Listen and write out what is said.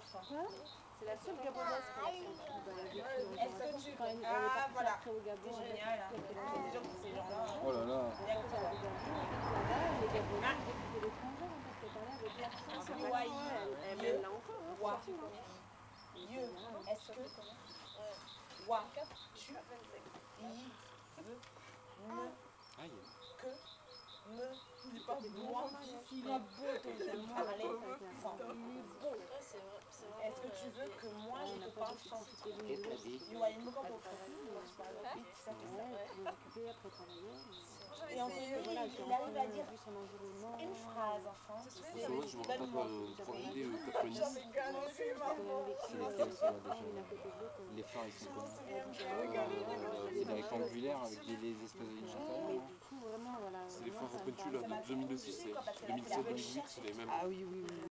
enfant. C'est la seule gabonaise qui l'a fait. Est-ce que tu... Ah, voilà. C'est génial. Hein. C'est déjà pour ces gens-là. Oh là là. Les Gabonais, c'était l'étranger, en fait, qui parlait avec l'accent. Elle l'a encore. Est-ce que... Wa. Tu. I. Veut. Ne. Aïe. Que. Me. Il est pas moi. Il est beau ton parler. Est-ce que tu veux que moi je te parle sans tout Et t'as dit. Et ensuite, il arrive à dire une phrase, enfant. Moi, je me rappelle pas pour l'idée Taponis. Les phares, ils sont comme c'est des rectangulaires avec des espèces de lignes intérieures. C'est les phares Opentu là, de 2006, 2007-2008, c'est les mêmes. Ah oui, oui, oui.